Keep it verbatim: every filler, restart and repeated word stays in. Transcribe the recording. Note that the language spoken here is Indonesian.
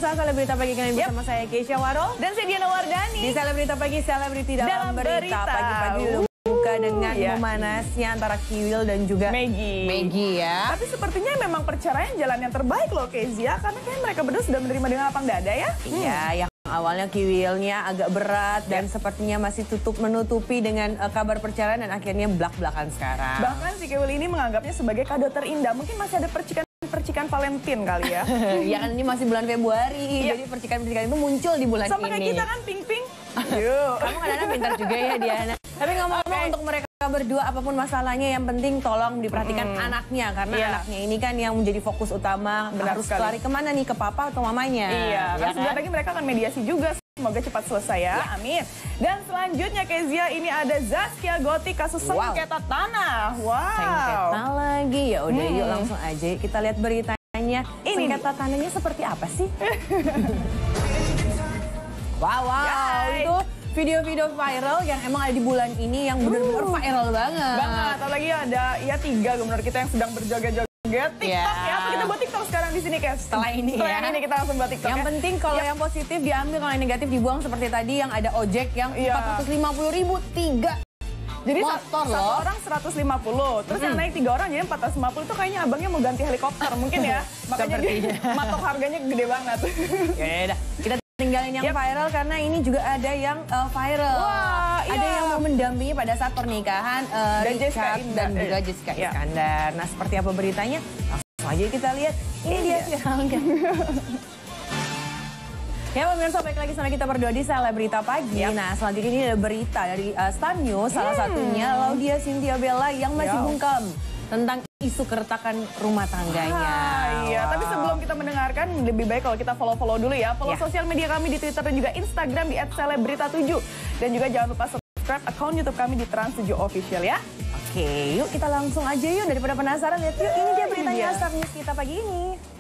pemirsa Selebrita Pagi kalian yep. bersama saya Keisha Warol dan saya Diana Wardani. Di Selebrita Pagi, selebriti dalam, dalam berita. Pagi-pagi buka dengan ya. memanasnya antara Kiwil dan juga Maggie. Maggie ya. Tapi sepertinya memang perceraian jalan yang terbaik loh Kezia, karena kayak mereka berdua sudah menerima dengan lapang dada ya. Iya, hmm. yang awalnya Kiwilnya agak berat dan yep. sepertinya masih tutup menutupi dengan uh, kabar perceraian dan akhirnya belak-belakan sekarang. Bahkan si Kiwil ini menganggapnya sebagai kado terindah. Mungkin masih ada percikan percikan Valentine kali ya. Ya kan ini masih bulan Februari, iya. Jadi percikan-percikan itu muncul di bulan sama ini. Sama kayak kita kan ping-ping. Yuk. Kamu kadang-kadang pintar juga ya Diana. Tapi ngomong-ngomong okay. untuk mereka berdua apapun masalahnya yang penting tolong diperhatikan mm. anaknya. Karena yeah. anaknya ini kan yang menjadi fokus utama. Benar harus sekali. lari kemana nih, ke papa atau mamanya. Iya, ya kan sebentar lagi mereka akan mediasi juga. Semoga cepat selesai ya, ya. Amin. Dan selanjutnya Kezia, ini ada Zaskia Gotik kasus wow. sengketa tanah. Wow. Sengketa lagi, ya udah hmm. yuk langsung aja kita lihat beritanya. Ini sengketa tanahnya seperti apa sih? Wow, wow, Yay. Itu video-video viral yang emang ada di bulan ini yang benar-benar uh, viral banget. Banget, apalagi ada ya tiga gubernur kita yang sedang berjoget-joget TikTok yeah. ya. Apa kita buat TikTok sekarang di sini, Kes? Setelah ini Setelah ya. ini kita langsung buat TikTok. Yang ya. penting kalau yep. yang positif diambil, kalau yang negatif dibuang seperti tadi yang ada ojek yang yeah. empat ratus lima puluh ribu, tiga. Jadi motor satu loh. orang seratus lima puluh, terus hmm. yang naik tiga orang jadi empat ratus lima puluh, itu kayaknya abangnya mau ganti helikopter mungkin ya. Makanya dia matok harganya gede banget. Ya udah, kita tinggalin yang yep. viral karena ini juga ada yang uh, viral. Wah, ada iya. yang mau mendampingi pada saat pernikahan uh, dan Richard dan juga eh. Jessica yeah. Iskandar. Nah, seperti apa beritanya? Langsung aja kita lihat. Ini dia viralnya. Ya pemirsa, baik lagi sama kita berdua di Selebrita Pagi. Yep. Nah selanjutnya ini ada berita dari uh, Star News, salah hmm. satunya Laudia Cynthia Bella yang masih Yo. bungkam tentang isu keretakan rumah tangganya. Ah, iya, wow. Tapi sebelum kita mendengarkan, lebih baik kalau kita follow-follow dulu ya. Follow yeah. sosial media kami di Twitter dan juga Instagram di et selebrita tujuh. Dan juga jangan lupa subscribe akun YouTube kami di Trans tujuh Official ya. Oke, yuk kita langsung aja yuk, daripada penasaran lihat yuk. Ini dia beritanya Star News kita pagi ini.